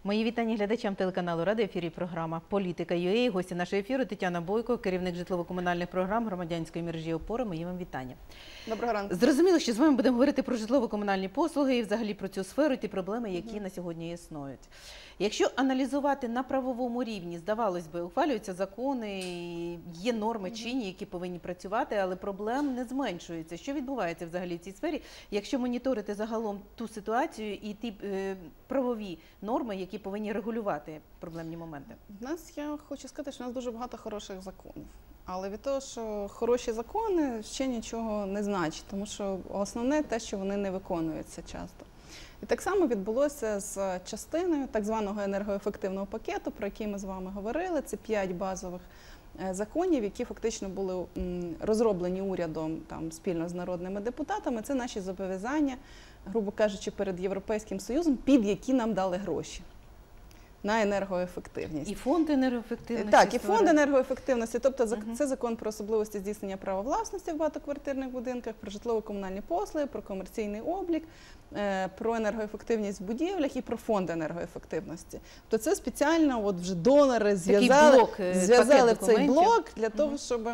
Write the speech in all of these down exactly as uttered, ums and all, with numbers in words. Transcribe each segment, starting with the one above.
Мої вітання глядачам телеканалу «Рада», ефірі програма «Політика.ua». Гості нашого ефіру Тетяна Бойко, керівник житлово-комунальних програм громадянської мережі «Опора». Мої вам вітання. Доброго ранку. Зрозуміло, що з вами будемо говорити про житлово-комунальні послуги і взагалі про цю сферу і ті проблеми, які mm-hmm. на сьогодні існують. Якщо аналізувати на правовому рівні, здавалось би, ухвалюються закони, є норми чинні, які повинні працювати, але проблем не зменшується. Що відбувається взагалі в цій сфері, якщо моніторити загалом ту ситуацію і ті е, правові норми, які повинні регулювати проблемні моменти? У нас, я хочу сказати, що у нас дуже багато хороших законів. Але від того, що хороші закони, ще нічого не значить, тому що основне те, що вони не виконуються часто. І так само відбулося з частиною так званого енергоефективного пакету, про який ми з вами говорили. Це п'ять базових законів, які фактично були розроблені урядом там, спільно з народними депутатами. Це наші зобов'язання, грубо кажучи, перед Європейським Союзом, під які нам дали гроші на енергоефективність. І фонд енергоефективності. Так, і фонд енергоефективності. Тобто uh-huh. це закон про особливості здійснення права власності в багатоквартирних будинках, про житлово-комунальні послуги, про комерційний облік, про енергоефективність в будівлях і про фонд енергоефективності. То це спеціально от вже донори зв'язали, блок, зв'язали в цей блок для того, uh-huh. щоб,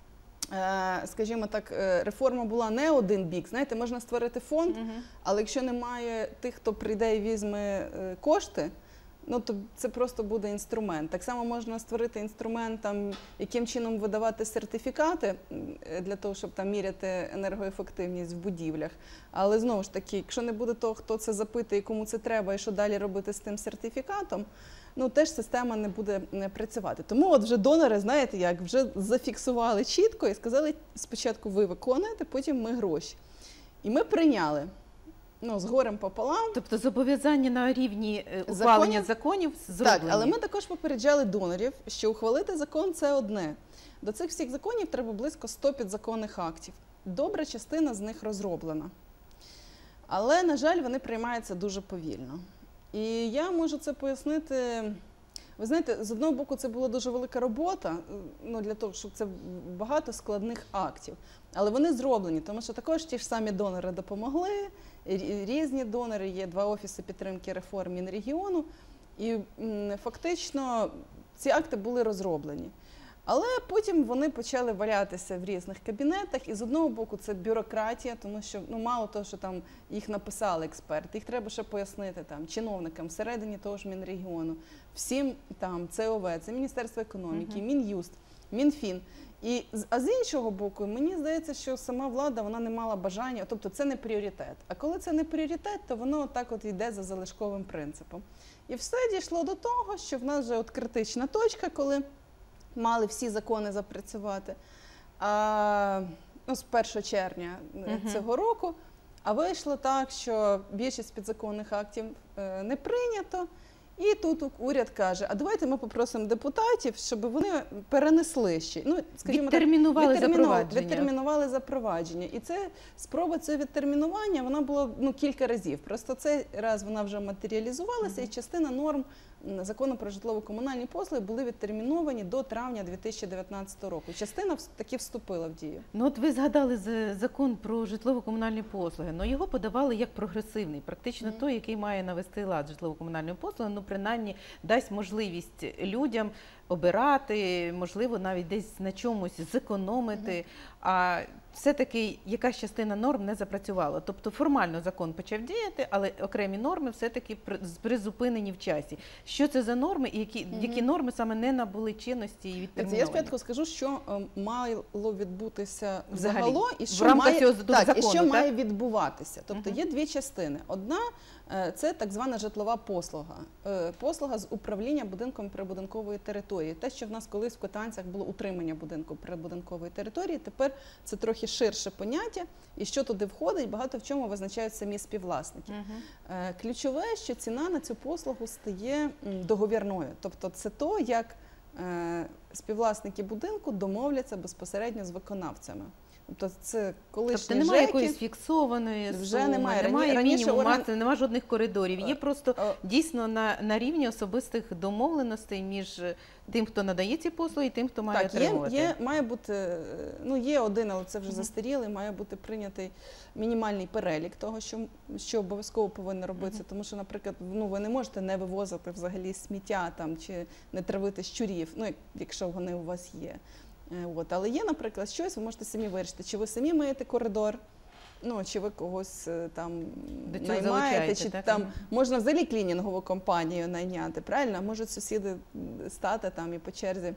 скажімо так, реформа була не один бік. Знаєте, можна створити фонд, uh-huh. але якщо немає тих, хто прийде і візьме кошти, ну, то це просто буде інструмент. Так само можна створити інструмент, там, яким чином видавати сертифікати для того, щоб там міряти енергоефективність в будівлях. Але знову ж таки, якщо не буде того, хто це запитує, кому це треба і що далі робити з тим сертифікатом, ну, теж система не буде працювати. Тому от вже донори, знаєте, як, вже зафіксували чітко і сказали, спочатку ви виконуєте, потім ми гроші. І ми прийняли. Ну, з горем пополам. Тобто зобов'язання на рівні ухвалення законів, законів зроблені. Так, але ми також попереджали донорів, що ухвалити закон – це одне. До цих всіх законів треба близько ста підзаконних актів. Добра частина з них розроблена. Але, на жаль, вони приймаються дуже повільно. І я можу це пояснити. Ви знаєте, з одного боку, це була дуже велика робота, ну, для того, щоб це багато складних актів. Але вони зроблені, тому що також ті ж самі донори допомогли, різні донори, є два офіси підтримки реформ Мінрегіону, і фактично ці акти були розроблені. Але потім вони почали валятися в різних кабінетах, і з одного боку це бюрократія, тому що ну, мало того, що там їх написали експерти, їх треба ще пояснити там, чиновникам всередині того ж Мінрегіону, всім там це о ве, це Міністерство економіки, uh-huh. Мін'юст, Мінфін. І, а з іншого боку, мені здається, що сама влада, вона не мала бажання, тобто це не пріоритет. А коли це не пріоритет, то воно так от йде за залишковим принципом. І все дійшло до того, що в нас вже от критична точка, коли мали всі закони запрацювати а, ну, з першого червня uh-huh. цього року, а вийшло так, що більшість підзаконних актів е, не прийнято. І тут уряд каже, а давайте ми попросимо депутатів, щоб вони перенесли ще. Ну, скажімо відтермінували, так, запровадження. відтермінували запровадження. І це спроба цього відтермінування, вона була ну, кілька разів. Просто цей раз вона вже матеріалізувалася, mm-hmm. і частина норм закону про житлово-комунальні послуги були відтерміновані до травня дві тисячі дев'ятнадцятого року. Частина таки вступила в дію. Ну от ви згадали закон про житлово-комунальні послуги, але його подавали як прогресивний, практично mm-hmm. той, який має навести лад житлово-комунальної послуги, ну принаймні дасть можливість людям обирати, можливо, навіть десь на чомусь зекономити, mm-hmm. а все-таки якась частина норм не запрацювала. Тобто формально закон почав діяти, але окремі норми все-таки призупинені в часі. Що це за норми і які, mm-hmm. які норми саме не набули чинності і відтерміновані? Я спочатку скажу, що мало відбутися взагалі, взагалі, і що, в рамках має, цього так, закону, і що так? має відбуватися. Тобто mm-hmm. є дві частини. Одна – це так звана житлова послуга. Послуга з управління будинком прибудинкової території. Те, що в нас колись в Котанцях було утримання будинку прибудинкової території, тепер це трохи ширше поняття, і що туди входить, багато в чому визначають самі співвласники. Uh-huh. Ключове, що ціна на цю послугу стає договірною. Тобто це то, як співвласники будинку домовляться безпосередньо з виконавцями. Тобто це колишні Тобто немає ЖЕКи. якоїсь фіксованої Вже суми, немає. немає Раніше мінімуму, орган- максимуму, немає жодних коридорів. Є просто Е, дійсно на, на рівні особистих домовленостей між тим, хто надає ці послуги, і тим, хто має Так, є, отримувати. є, має бути, е, ну є один, але це вже застарілий, має бути прийнятий мінімальний перелік того, що, що обов'язково повинно робитися. Тому що, наприклад, ну, ви не можете не вивозити взагалі сміття там, чи не травити щурів, ну, як- якщо вони у вас є. Е, От. Але є, наприклад, щось, ви можете самі вирішити, чи ви самі миєте коридор, ну, чи ви когось е, там До цього наймаєте, залучаєте, чи так? там Мгм. можна взагалі клінінгову компанію найняти, правильно? А можуть сусіди м, стати там і по черзі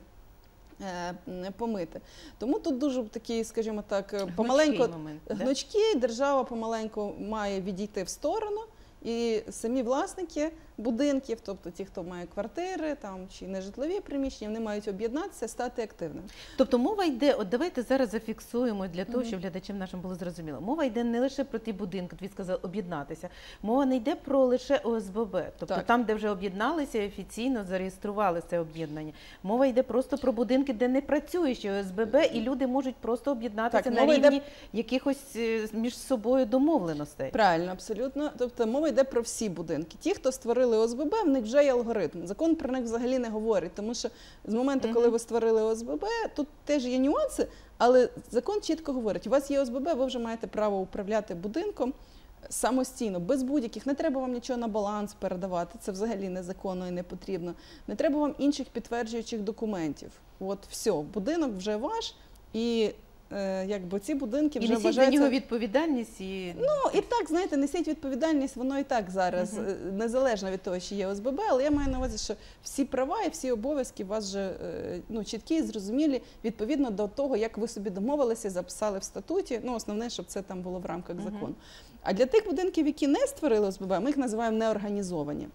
е, м, помити. Тому тут дуже такий, скажімо так, е, помаленьку Гнучкий момент, да? гнучки, держава помаленьку має відійти в сторону, і самі власники будинків, тобто ті, хто має квартири там, чи нежитлові приміщення, вони мають об'єднатися, стати активними. Тобто мова йде, от давайте зараз зафіксуємо для того, Мгм. щоб глядачам нашим було зрозуміло. Мова йде не лише про ті будинки, твій сказав, об'єднатися. Мова не йде про лише О С Б Б, тобто Так. там, де вже об'єдналися і офіційно зареєстрували це об'єднання. Мова йде просто про будинки, де не працює ще О С Б Б, і люди можуть просто об'єднатися Так, на мова йде- рівні якихось е, між собою домовленостей. Правильно, абсолютно. Тобто мова йде про всі будинки. Ті, хто створили О С Б Б, в них вже є алгоритм. Закон про них взагалі не говорить, тому що з моменту, коли Мгм. ви створили О С Б Б, тут теж є нюанси, але закон чітко говорить, у вас є О С Б Б, ви вже маєте право управляти будинком самостійно, без будь-яких, не треба вам нічого на баланс передавати, це взагалі незаконно і не потрібно. Не треба вам інших підтверджуючих документів. От все, будинок вже ваш, і е, якби ці будинки І вже несіть за вважаються... нього відповідальність і Ну, і так, знаєте, несіть відповідальність, воно і так зараз, Мгм. е, незалежно від того, чи є О С Б Б, але я маю на увазі, що всі права і всі обов'язки у вас вже е, ну, чіткі і зрозумілі відповідно до того, як ви собі домовилися, записали в статуті. Ну, основне, щоб це там було в рамках Мгм. закону. А для тих будинків, які не створили О С Б Б, ми їх називаємо неорганізовані.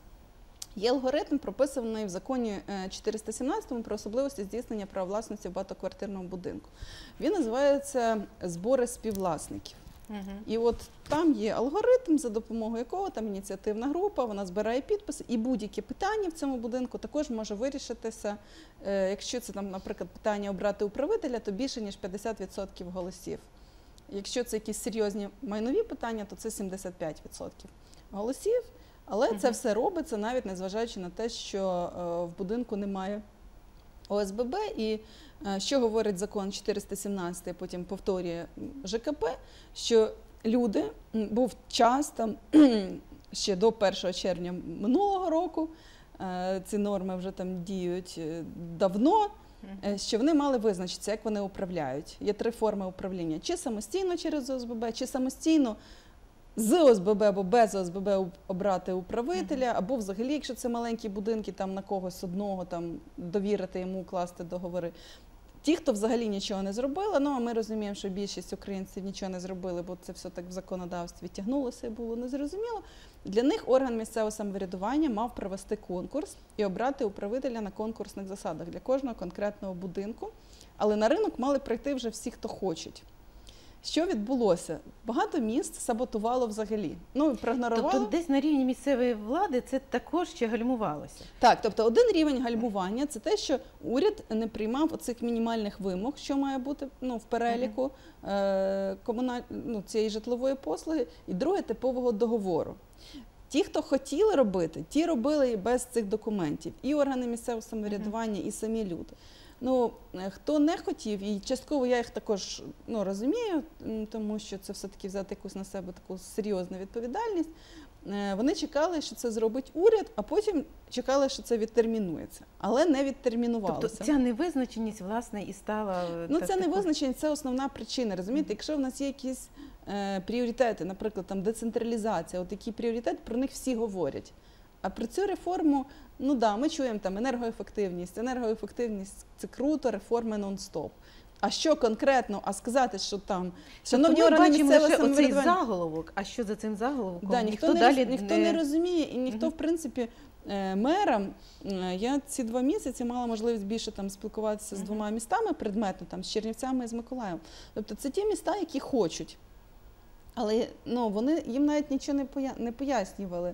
Є алгоритм, прописаний в законі е, чотириста сімнадцятому про особливості здійснення права власності в багатоквартирному будинку. Він називається «Збори співвласників». Мгм. І от там є алгоритм, за допомогою якого там ініціативна група, вона збирає підписи, і будь-які питання в цьому будинку також може вирішитися. Е, Якщо це там, наприклад, питання обрати управителя, то більше ніж п'ятдесят відсотків голосів. Якщо це якісь серйозні майнові питання, то це сімдесят п'ять відсотків голосів. Але це Мгм. все робиться навіть незважаючи на те, що е, в будинку немає О С Б Б. І е, що говорить закон чотириста сімнадцятий, а потім повторює Ж К П, що люди, м, був час там ще до першого червня минулого року, е, ці норми вже там діють е, давно, е, що вони мали визначитися, як вони управляють. Є три форми управління: чи самостійно через О С Б Б, чи самостійно з О С Б Б або без О С Б Б обрати управителя, або взагалі, якщо це маленькі будинки, там на когось одного там довірити йому, укласти договори. Ті, хто взагалі нічого не зробили, ну а ми розуміємо, що більшість українців нічого не зробили, бо це все так в законодавстві тягнулося і було незрозуміло. Для них орган місцевого самоврядування мав провести конкурс і обрати управителя на конкурсних засадах для кожного конкретного будинку. Але на ринок мали прийти вже всі, хто хочуть. Що відбулося? Багато міст саботувало взагалі. Ну, проігнорувало. Тобто десь на рівні місцевої влади це також ще гальмувалося. Так, тобто один рівень гальмування – це те, що уряд не приймав оцих мінімальних вимог, що має бути ну, в переліку е, комуналь... ну, цієї житлової послуги, і друге – типового договору. Ті, хто хотіли робити, ті робили і без цих документів. І органи місцевого самоврядування, і самі люди. Ну, хто не хотів, і частково я їх також ну, розумію, тому що це все-таки взяти якусь на себе таку серйозну відповідальність, вони чекали, що це зробить уряд, а потім чекали, що це відтермінується. Але не відтермінувалося. Тобто ця невизначеність, власне, і стала... Ну, так, це таку- невизначеність, це основна причина, розумієте? Якщо в нас є якісь е, пріоритети, наприклад, там децентралізація, от такі пріоритети, про них всі говорять. А про цю реформу, ну да, ми чуємо там енергоефективність. Енергоефективність – це круто, реформи нон-стоп. А що конкретно? А сказати, що там, шановні Тобто ми органи бачимо місцевого лише оцей самоврядування... заголовок, а що за цим заголовком? Да, ніхто, ніхто, не, далі роз- ніхто не розуміє, і ніхто, в принципі, е, мерам, е, я ці два місяці мала можливість більше там спілкуватися з Мгм. двома містами предметно, там, з Чернівцями і з Миколаєвом. Тобто це ті міста, які хочуть. Але ну, вони їм навіть нічого не, поя... не пояснювали.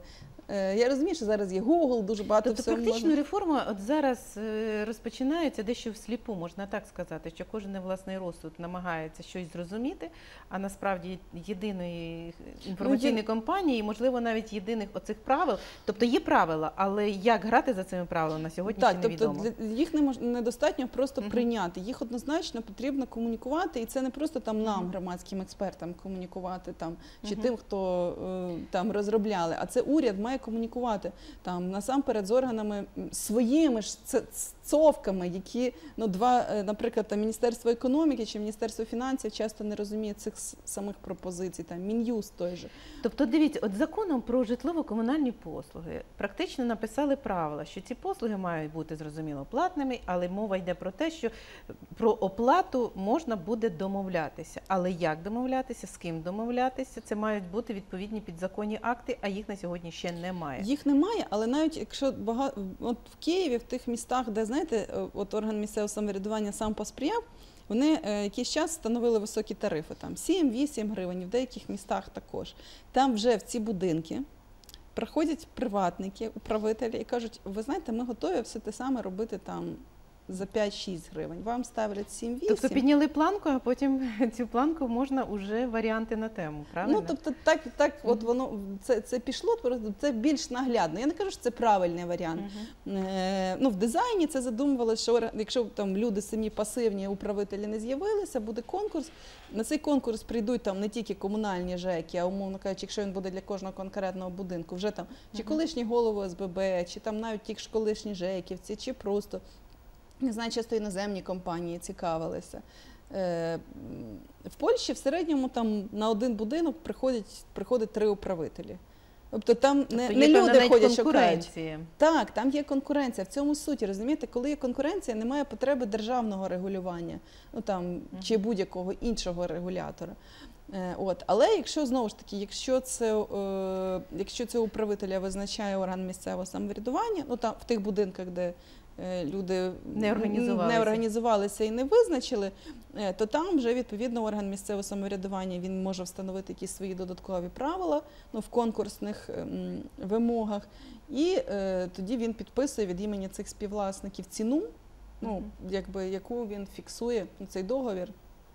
Е, Я розумію, що зараз є Google, дуже багато Тобто всього практично можна. реформа от зараз е, розпочинається дещо всліпу, можна так сказати, що кожен на власний розсуд намагається щось зрозуміти, а насправді єдиної інформаційної Ну, є- кампанії, можливо, навіть єдиних оцих правил, тобто є правила, але як грати за цими правилами на сьогодні Так, ще тобто невідомо. для- їх не мож- недостатньо просто Мгм. прийняти. Їх однозначно потрібно комунікувати, і це не просто там нам, Мгм. громадським експертам, комунікувати там чи Мгм. тим, хто е, там розробляли. А це уряд має комунікувати там насамперед з органами м, своїми ж це- ц- цовками, які ну два, е, наприклад, там Міністерство економіки чи Міністерство фінансів часто не розуміє цих с- самих пропозицій. Там Мін'юст той же. Тобто, дивіться, от законом про житлово-комунальні послуги практично написали правила, що ці послуги мають бути зрозуміло платними, але мова йде про те, що про оплату можна буде домовлятися. Але як домовлятися, з ким домовлятися, це мають бути відповідні підзаконні акти, а їх на сьогодні ще немає. Їх немає, але навіть якщо багато от в Києві, в тих містах, де знаєте, е, от орган місцевого самоврядування сам посприяв, вони е, якийсь час встановили високі тарифи, там сім-вісім гривень, в деяких містах також. Там вже в ці будинки приходять приватники, управителі і кажуть: ви знаєте, ми готові все те саме робити там за п'ять-шість гривень. Вам ставлять сім-вісім. Тобто підняли планку, а потім цю планку можна вже варіанти на тему, правильно? Ну, тобто, так, так от Мгм. воно це, це пішло, просто це більш наглядно. Я не кажу, що це правильний варіант. Мгм. Е, ну, в дизайні це задумувалося, що орг- якщо там люди самі пасивні, управителі не з'явилися, буде конкурс. На цей конкурс прийдуть там не тільки комунальні ЖЕКи, а умовно кажучи, якщо він буде для кожного конкретного будинку, вже там чи Мгм. колишні голови С Б Б, чи там навіть ті ж колишні ЖЕКівці, чи просто не знаю, часто іноземні компанії цікавилися. Е, м, В Польщі в середньому там на один будинок приходять, приходить три управителі. Тобто там Тобто не, є не певна люди навіть ходять, шукають. конкуренція. Так, там є конкуренція. В цьому суті, розумієте, коли є конкуренція, немає потреби державного регулювання, ну там чи будь-якого іншого регулятора. Е, От, але якщо знову ж таки, якщо це е, якщо цього управителя визначає орган місцевого самоврядування, ну там в тих будинках, де е, люди Не організувалися. не організувалися і не визначили, е, то там вже відповідно орган місцевого самоврядування він може встановити якісь свої додаткові правила, ну, в конкурсних ем, вимогах, і е, тоді він підписує від імені цих співвласників ціну, ну, Мгм. якби, яку він фіксує, ну, цей договір,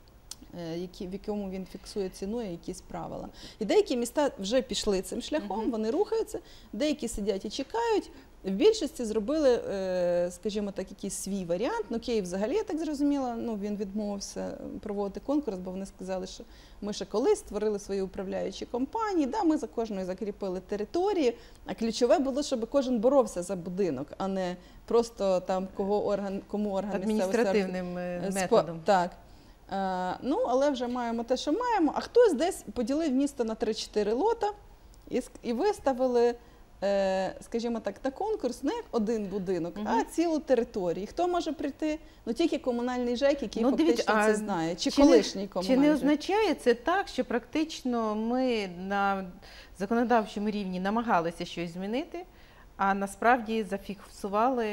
е, які, в якому він фіксує ціну і якісь правила. І деякі міста вже пішли цим шляхом, Мгм. вони рухаються, деякі сидять і чекають. В більшості зробили, е, скажімо так, якийсь свій варіант. Ну, Київ взагалі, я так зрозуміла, ну, він відмовився проводити конкурс, бо вони сказали, що ми ще колись створили свої управляючі компанії, да, ми за кожною закріпили території, а ключове було, щоб кожен боровся за будинок, а не просто там кого орган, кому орган місцевого Адміністративним е, Е, спо- методом. Так. Е, ну, але вже маємо те, що маємо. А хтось десь поділив місто на три-чотири лота і, ск- і виставили, е, скажімо так, на конкурс не як один будинок, Мгм. а цілу територію. І хто може прийти? Ну, тільки комунальний ЖЕК, який Ну, фактично дивіться, а це знає. Чи, чи не- колишній Чи комунальний не ЖЕК. означає це так, що практично ми на законодавчому рівні намагалися щось змінити, а насправді зафіксували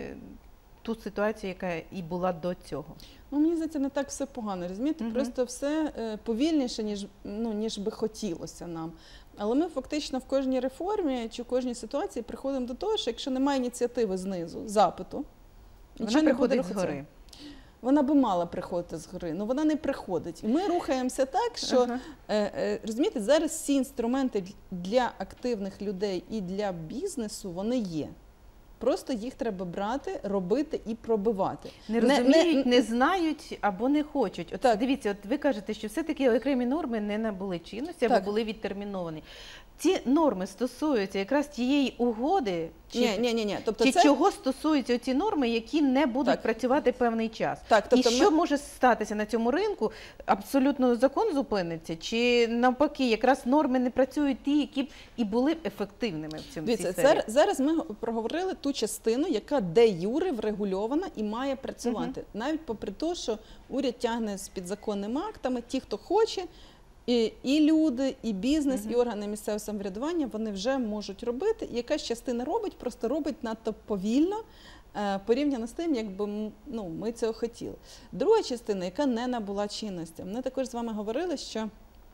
ту ситуацію, яка і була до цього? Ну, мені здається, не так все погано, розумієте? Мгм. Просто все е, повільніше, ніж, ну, ніж би хотілося нам. Але ми фактично в кожній реформі чи в кожній ситуації приходимо до того, що якщо немає ініціативи знизу, запиту, Вона нічого не буде приходить рухатися. згори. Вона би мала приходити згори, але вона не приходить. І ми рухаємося так, що, Ага. е, е, розумієте, зараз всі інструменти для активних людей і для бізнесу, вони є. Просто їх треба брати, робити і пробивати. Не Не- розуміють, не- не, знають або не хочуть. От Так. дивіться, от ви кажете, що все-таки окремі норми не набули чинності або Так. були відтерміновані. Ці норми стосуються якраз тієї угоди, чи, Ні, ні, ні, ні. Тобто чи це чого стосуються ці норми, які не будуть Так. працювати певний час. так, тобто І що може статися на цьому ринку? Абсолютно закон зупиниться? Чи навпаки, якраз норми не працюють ті, які б і були б ефективними в цьому Дивіться, цій сфері? цар- зараз ми проговорили ту частину, яка де юре врегульована і має працювати. Навіть попри те, що уряд тягне з підзаконними актами, ті, хто хоче, і, і люди, і бізнес, Мгм. і органи місцевого самоврядування, вони вже можуть робити. І якась частина робить, просто робить надто повільно, е, порівняно з тим, якби м, ну, ми цього хотіли. Друга частина, яка не набула чинності. Ми також з вами говорили, що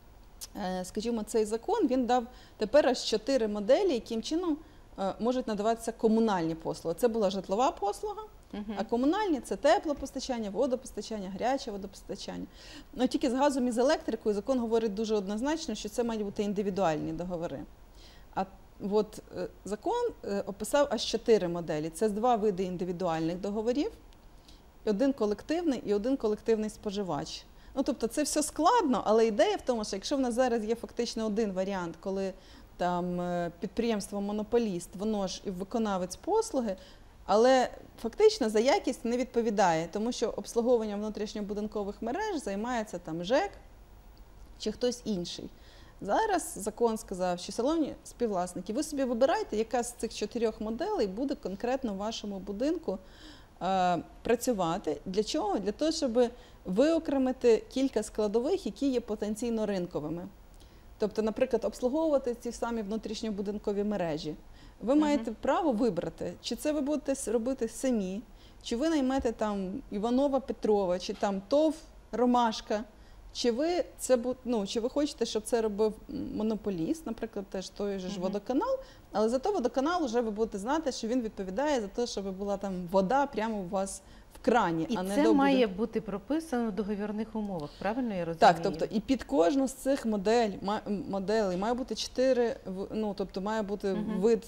скажімо, цей закон, він дав тепер аж чотири моделі, яким чином можуть надаватися комунальні послуги. Це була житлова послуга, uh-huh. а комунальні – це теплопостачання, водопостачання, гаряче водопостачання. Ну, тільки з газом і з електрикою закон говорить дуже однозначно, що це мають бути індивідуальні договори. А от закон описав аж чотири моделі. Це два види індивідуальних договорів, один колективний і один колективний споживач. Ну, тобто це все складно, але ідея в тому, що якщо в нас зараз є фактично один варіант, коли там підприємство-монополіст, воно ж і виконавець послуги, але фактично за якість не відповідає, тому що обслуговуванням внутрішньобудинкових мереж займається там ЖЕК чи хтось інший. Зараз закон сказав, що шановні співвласники, ви собі вибирайте, яка з цих чотирьох моделей буде конкретно в вашому будинку е, працювати. Для чого? Для того, щоб виокремити кілька складових, які є потенційно ринковими. Тобто, наприклад, обслуговувати ці самі внутрішньобудинкові мережі. Ви uh-huh. маєте право вибрати, чи це ви будете робити самі, чи ви наймете там Іванова Петрова, чи там ТОВ Ромашка, чи ви, це, ну, чи ви хочете, щоб це робив монополіст, наприклад, теж той же ж uh-huh. водоканал, але зато водоканал вже ви будете знати, що він відповідає за те, щоб була там вода прямо у вас в крані, і а не це до має бути прописано в договірних умовах, правильно я розумію? Так, тобто і під кожну з цих модель, моделей має бути чотири, ну, тобто має бути uh-huh. вид,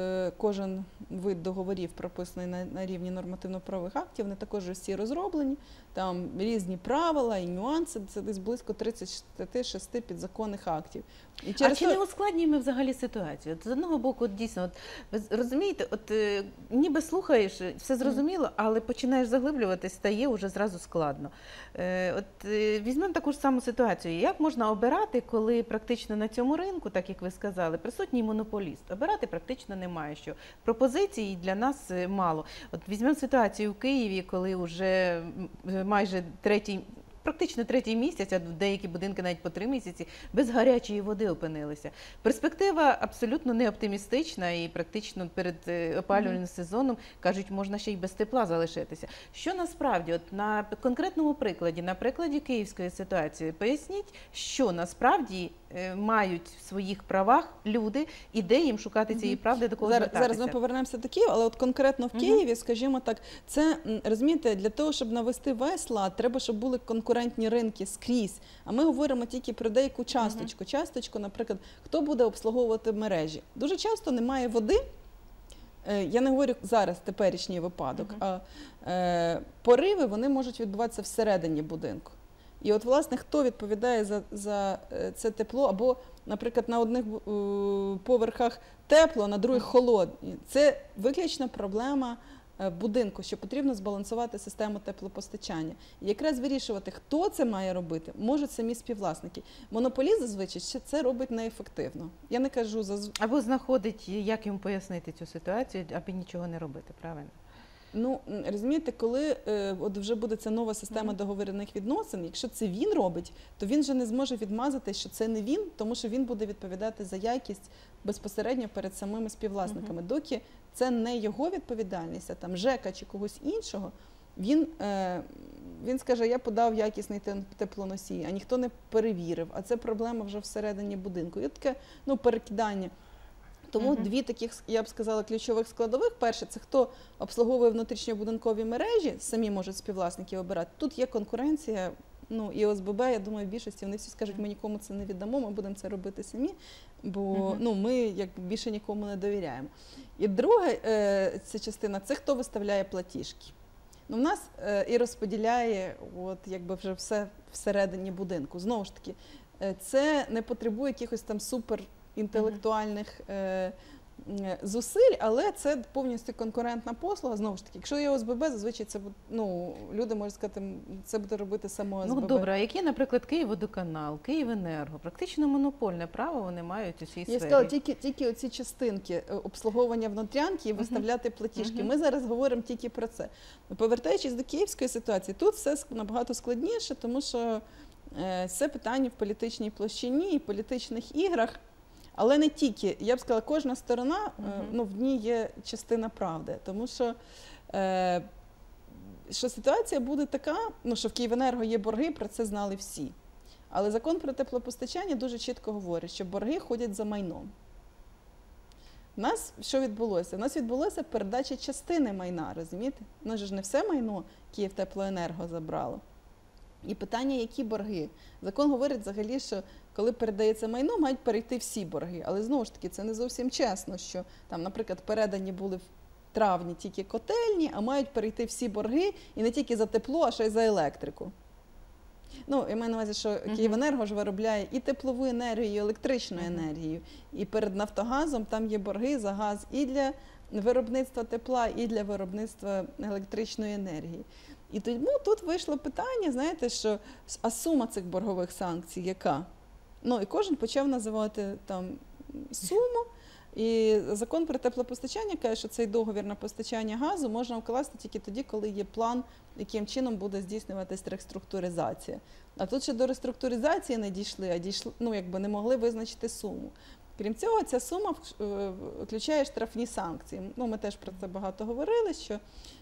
кожен вид договорів прописаний на, на рівні нормативно-правових актів, вони також всі розроблені, там різні правила і нюанси, це десь близько тридцять шість підзаконних актів. І через а чи то... не ускладнюємо взагалі ситуацію? От, з одного боку, от, дійсно, от, ви розумієте, от е, ніби слухаєш, все зрозуміло, mm. але починаєш заглиблюватись, стає вже зразу складно. Е, от е, візьмемо таку ж саму ситуацію. Як можна обирати, коли практично на цьому ринку, так як ви сказали, присутній монополіст? Обирати практично немає що. Пропозицій для нас мало. От візьмемо ситуацію в Києві, коли вже майже третій Практично третій місяць, а деякі будинки навіть по три місяці, без гарячої води опинилися. Перспектива абсолютно не оптимістична і практично перед опалювальним mm-hmm. сезоном, кажуть, можна ще й без тепла залишитися. Що насправді, от на конкретному прикладі, на прикладі київської ситуації, поясніть, що насправді мають в своїх правах люди, і де їм шукати цієї правди, до кого зараз, звертатися? Зараз ми повернемося до Києва, але от конкретно в Києві, uh-huh. скажімо так, це, розумієте, для того, щоб навести весь лад, треба, щоб були конкурентні ринки скрізь. А ми говоримо тільки про деяку часточку. Uh-huh. Часточку, наприклад, хто буде обслуговувати мережі. Дуже часто немає води, я не говорю зараз теперішній випадок, uh-huh. а е, пориви, вони можуть відбуватися всередині будинку. І от, власне, хто відповідає за, за це тепло, або, наприклад, на одних поверхах тепло, на других холодні. Це виключно проблема будинку, що потрібно збалансувати систему теплопостачання. І якраз вирішувати, хто це має робити, можуть самі співвласники. Монополіст, зазвичай, це робить неефективно. Я не кажу за... Або знаходить, як йому пояснити цю ситуацію, аби нічого не робити, правильно? Ну, розумієте, коли е, от вже буде ця нова система договірних відносин, якщо це він робить, то він вже не зможе відмазати, що це не він, тому що він буде відповідати за якість безпосередньо перед самими співвласниками. Uh-huh. Доки це не його відповідальність, а там ЖЕКа чи когось іншого, він, е, він скаже, я подав якісний теплоносій, а ніхто не перевірив, а це проблема вже всередині будинку. І таке, ну, перекидання. Тому uh-huh. дві таких, я б сказала, ключових складових. Перше, це хто обслуговує внутрішньобудинкові мережі, самі можуть співвласники обирати. Тут є конкуренція, ну, і О С Б Б, я думаю, в більшості вони всі скажуть, ми нікому це не віддамо, ми будемо це робити самі, бо uh-huh. ну, ми як більше нікому не довіряємо. І друга е, ця частина, це хто виставляє платіжки. Ну, в нас е, і розподіляє от, якби вже все всередині будинку. Знову ж таки, е, це не потребує якихось там супер інтелектуальних е, зусиль, але це повністю конкурентна послуга. Знову ж таки, якщо є О С Б Б, зазвичай це, ну, люди можуть сказати, це буде робити само О С Б Б. Ну, добре, а які, наприклад, Київводоканал, Київенерго, практично монопольне право вони мають у цій сфері? Я сказала, тільки, тільки оці частинки обслуговування внутрянки і виставляти uh-huh. платіжки. Uh-huh. Ми зараз говоримо тільки про це. Повертаючись до київської ситуації, тут все набагато складніше, тому що е, це питання в політичній площині і політичних іграх. Але не тільки, я б сказала, кожна сторона, uh-huh. ну, в ній є частина правди, тому що, е, що ситуація буде така, ну, що в Київенерго є борги, про це знали всі. Але закон про теплопостачання дуже чітко говорить, що борги ходять за майном. У нас що відбулося? У нас відбулося передача частини майна, розумієте? У нас ж не все майно Київтеплоенерго забрало. І питання, які борги. Закон говорить взагалі, що коли передається майно, мають перейти всі борги. Але знову ж таки, це не зовсім чесно, що там, наприклад, передані були в травні тільки котельні, а мають перейти всі борги і не тільки за тепло, а ще й за електрику. Ну, я маю на увазі, що Київенерго ж виробляє і теплову енергію, і електричну енергію. І перед Нафтогазом там є борги за газ і для виробництва тепла, і для виробництва електричної енергії. І тому тут вийшло питання, знаєте, що а сума цих боргових санкцій яка? Ну, і кожен почав називати там суму. І закон про теплопостачання каже, що цей договір на постачання газу можна вкласти тільки тоді, коли є план, яким чином буде здійснюватись реструктуризація. А тут ще до реструктуризації не дійшли, а дійшли, ну, якби не могли визначити суму. Крім цього, ця сума включає штрафні санкції. Ну, ми теж про це багато говорили, що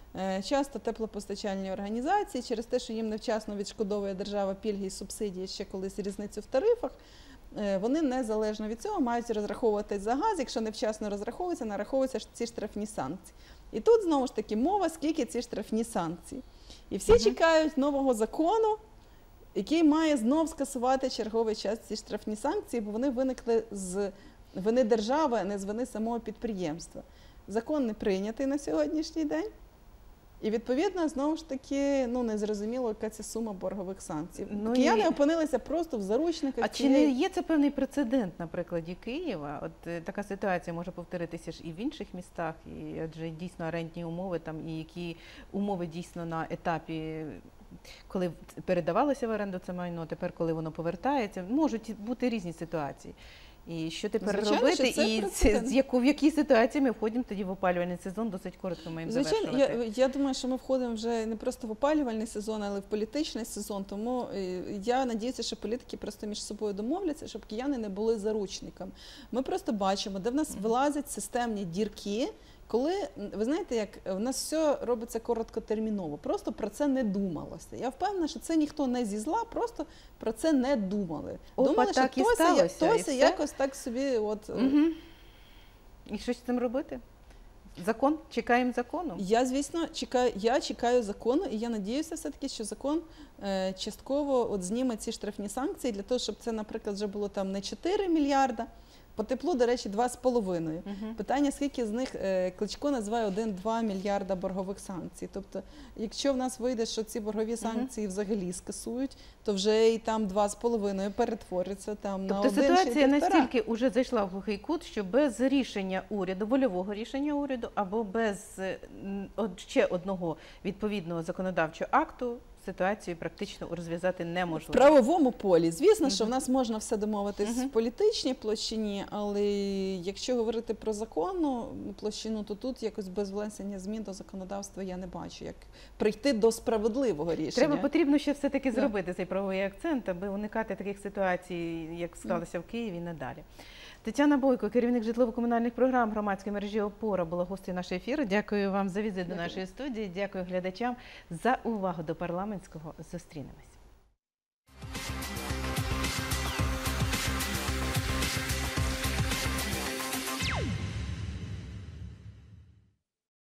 часто теплопостачальні організації через те, що їм невчасно відшкодовує держава пільги і субсидії, ще колись різницю в тарифах, вони незалежно від цього мають розраховуватись за газ. Якщо невчасно розраховуються, нараховуються ці штрафні санкції. І тут, знову ж таки, мова, скільки ці штрафні санкції. І всі угу. чекають нового закону, який має знов скасувати черговий час ці штрафні санкції, бо вони виникли з вини держави, а не з вини самого підприємства. Закон не прийнятий на сьогоднішній день. І, відповідно, знову ж таки, ну, незрозуміло, яка це сума боргових санкцій. Ну, Кияни і... опинилися просто в заручниках. А цієї... чи не є це певний прецедент на прикладі Києва? От е, така ситуація може повторитися ж і в інших містах, і, адже дійсно орендні умови там, і які умови дійсно на етапі, коли передавалося в оренду це майно, тепер, коли воно повертається, можуть бути різні ситуації. І що тепер Звичайно, робити, що і це, з яку, в якій ситуації ми входимо тоді в опалювальний сезон, досить коротко маємо Звичайно, завершувати. Я, я думаю, що ми входимо вже не просто в опалювальний сезон, але в політичний сезон, тому я надіюся, що політики просто між собою домовляться, щоб кияни не були заручниками. Ми просто бачимо, де в нас вилазять системні дірки, коли, ви знаєте, як в нас все робиться короткотерміново, просто про це не думалося. Я впевнена, що це ніхто не зі зла, просто про це не думали. Опа, думали, так що і Тося, сталося, Тося і якось так собі от... Угу. І що з цим робити? Закон? Чекаємо закону? Я, звісно, чекаю, я чекаю закону, і я надіюся все-таки, що закон е, частково от зніме ці штрафні санкції, для того, щоб це, наприклад, вже було там не чотири мільярда, по теплу, до речі, два з половиною. Uh-huh. Питання, скільки з них е, Кличко називає один-два мільярда боргових санкцій. Тобто, якщо в нас вийде, що ці боргові санкції uh-huh. взагалі скасують, то вже і там два з половиною перетвориться там тобто, на один ситуація чи півтора. настільки вже зайшла в глухий кут, що без рішення уряду, вольового рішення уряду, або без ще одного відповідного законодавчого акту, ситуацію практично розв'язати неможливо. В правовому полі. Звісно, uh-huh. що в нас можна все домовитись uh-huh. в політичній площині, але якщо говорити про законну площину, то тут якось без внесення змін до законодавства я не бачу, як прийти до справедливого рішення. Треба, потрібно ще все-таки зробити yeah. цей правовий акцент, аби уникати таких ситуацій, як склалося yeah. в Києві і надалі. Тетяна Бойко, керівник житлово-комунальних програм громадської мережі «Опора», була гостею нашого ефіру. Дякую вам за візит Дякую. до нашої студії. Дякую глядачам за увагу до парламентського. Зустрінемось.